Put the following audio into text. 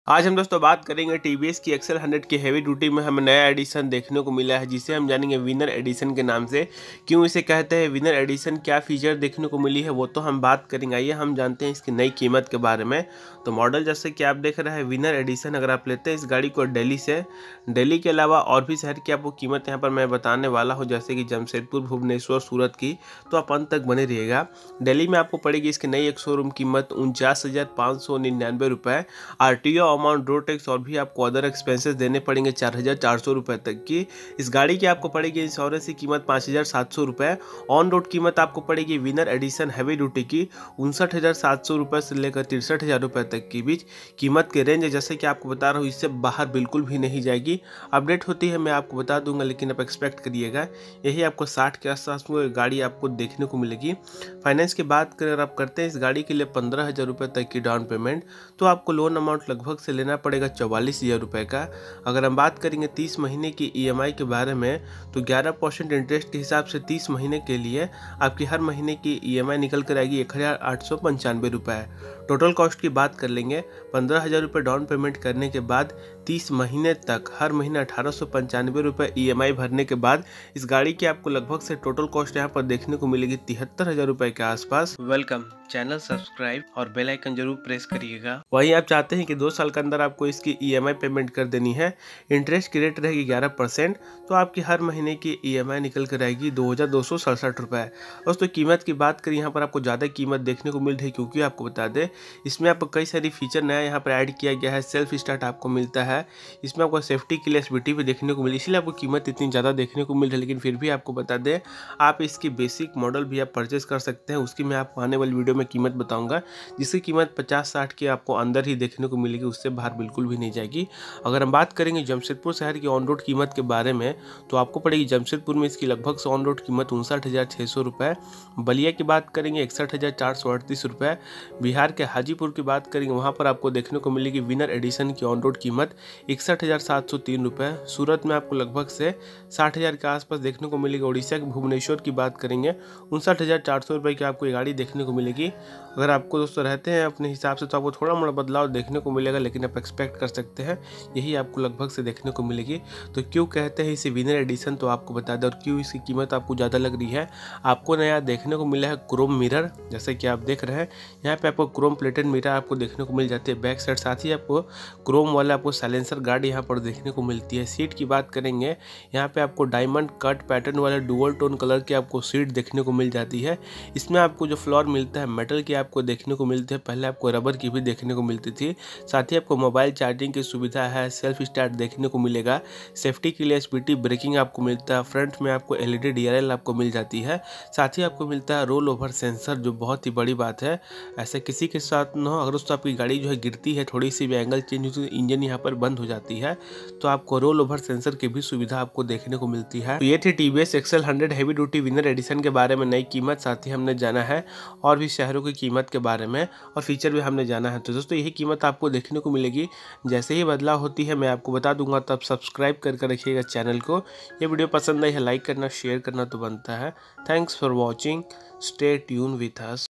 आज हम दोस्तों बात करेंगे टीवीएस की एक्सेल 100 की हैवी ड्यूटी में हमें नया एडिशन देखने को मिला है, जिसे हम जानेंगे विनर एडिशन के नाम से। क्यों इसे कहते हैं विनर एडिशन, क्या फीचर देखने को मिली है वो तो हम बात करेंगे। आइए हम जानते हैं इसकी नई कीमत के बारे में। तो मॉडल जैसे कि आप देख रहे हैं विनर एडिशन, अगर आप लेते हैं इस गाड़ी को दिल्ली से, दिल्ली के अलावा और भी शहर की आपको कीमत यहाँ पर मैं बताने वाला हूँ, जैसे कि जमशेदपुर, भुवनेश्वर, सूरत की, तो आप अंत तक बने रहिएगा। दिल्ली में आपको पड़ेगी इसकी नई एक शोरूम कीमत 49,599 रुपये। आरटीओ अमाउंट, रोड टैक्स और भी आपको अदर एक्सपेंसेस देने पड़ेंगे 4,400 रुपये तक की। इस गाड़ी की आपको पड़ेगी इंश्योरेंस की कीमत 5,700 रुपये। ऑन रोड कीमत आपको पड़ेगी विनर एडिशन हैवी ड्यूटी की 59,700 रुपये से लेकर 63,000 रुपये तक की बीच कीमत के रेंज है। जैसे कि आपको बता रहा हूँ, इससे बाहर बिल्कुल भी नहीं जाएगी। अपडेट होती है मैं आपको बता दूंगा, लेकिन आप एक्सपेक्ट करिएगा यही आपको 60 के आसपास में गाड़ी आपको देखने को मिलेगी। फाइनेंस की बात करें अगर आप करते हैं इस गाड़ी के लिए 15,000 रुपये तक की डाउन पेमेंट, तो आपको लोन अमाउंट लगभग से लेना पड़ेगा 44,000 रुपये का। अगर हम बात करेंगे 30 महीने की ईएमआई के बारे में, तो 11% इंटरेस्ट के हिसाब से 30 महीने के लिए आपकी हर महीने की ईएमआई निकल कर आएगी 1,895 रुपये। टोटल कॉस्ट की बात कर लेंगे, 15,000 रुपये डाउन पेमेंट करने के बाद 30 महीने तक हर महीने 1,895 रुपये ईएमआई भरने के बाद इस गाड़ी की आपको लगभग से टोटल कॉस्ट यहाँ पर देखने को मिलेगी 73,000 रुपये के आसपास। वेलकम, चैनल सब्सक्राइब और बेल आइकन जरूर प्रेस करिएगा। वहीं आप चाहते हैं कि 2 साल के अंदर आपको इसकी ईएमआई पेमेंट कर देनी है, इंटरेस्ट की रेट रहेगी 11%, तो आपकी हर महीने की ईएमआई निकल कर आएगी 2,267 रुपये। दोस्तों कीमत की बात करें, यहाँ पर आपको ज़्यादा कीमत देखने को मिल रही है, क्योंकि आपको बता दें इसमें आपको कई सारी फीचर नया यहाँ पर ऐड किया गया है। सेल्फ स्टार्ट आपको मिलता है, इसमें आपको सेफ्टी के लिए एसबीटी भी देखने को मिली, इसलिए आपको कीमत इतनी ज़्यादा देखने को मिल रही है। लेकिन फिर भी आपको बता दें आप इसकी बेसिक मॉडल भी आप परचेज कर सकते हैं, उसकी मैं आपको आने वाली वीडियो में कीमत बताऊंगा, जिसकी कीमत 50-60 की आपको अंदर ही देखने को मिलेगी, उससे बाहर बिल्कुल भी नहीं जाएगी। अगर हम बात करेंगे जमशेदपुर शहर की ऑन रोड कीमत के बारे में, तो आपको पड़ेगी जमशेदपुर में इसकी लगभग से ऑन रोड कीमत 59,600 रुपये। बलिया की बात करेंगे 61,438 रुपये। बिहार के हाजीपुर की बात करेंगे, वहाँ पर आपको देखने को मिलेगी विनर एडिशन की ऑन रोड कीमत 61,703 रुपये। सूरत में आपको लगभग से 60,000 के आसपास देखने को मिलेगी। उड़ीसा के भुवनेश्वर की बात करेंगे 59,400 रुपये की आपको ये गाड़ी देखने को मिलेगी। अगर आपको दोस्तों रहते हैं अपने हिसाब से, तो आपको थोड़ा मोड़ा बदलाव देखने को मिलेगा, लेकिन आप एक्सपेक्ट कर सकते हैं यही आपको लगभग से देखने को मिलेगी। तो क्यों कहते हैं इसे विनर एडिशन, तो आपको बता दें, और क्यों इसकी कीमत आपको ज़्यादा लग रही है। आपको नया देखने को मिला है क्रोम मिरर, जैसे कि आप देख रहे हैं यहाँ पे आपको क्रोम प्लेटेड मिरर आपको देखने को मिल जाती है बैक साइड, साथ ही आपको क्रोम वाला आपको साइलेंसर गार्ड यहाँ पर देखने को मिलती है। सीट की बात करेंगे, यहाँ पे आपको डायमंड कट पैटर्न वाले डुअल टोन कलर की आपको सीट देखने को मिल जाती है। इसमें आपको जो फ्लोर मिलता है मेटल की आपको देखने को मिलती है, पहले आपको रबर की भी देखने को मिलती थी। साथ ही आपको मोबाइल चार्जिंग की सुविधा है, सेल्फ स्टार्ट देखने को मिलेगा, सेफ्टी के लिए एसबीटी ब्रेकिंग आपको मिलता है, फ्रंट में आपको एलईडी डीआरएल आपको मिल जाती है, साथ ही आपको मिलता है रोल ओवर सेंसर, जो बहुत ही बड़ी बात है, ऐसे किसी के साथ न हो। अगर दोस्तों आपकी गाड़ी जो है गिरती है, थोड़ी सी भी एंगल चेंज होती है, इंजन यहाँ पर बंद हो जाती है, तो आपको रोल ओवर सेंसर की भी सुविधा आपको देखने को मिलती है। तो ये थी TVS XL 100 heavy duty winner edition के बारे में नई कीमत, साथ ही हमने जाना है और भी शहरों की कीमत के बारे में और फीचर भी हमने जाना है। तो दोस्तों यही कीमत आपको देखने को मिलेगी, जैसे ही बदलाव होती है मैं आपको बता दूंगा, तब सब्सक्राइब करके रखिएगा चैनल को। ये वीडियो पसंद आई है लाइक करना, शेयर करना तो बनता है। Thanks for watching, stay tune with us.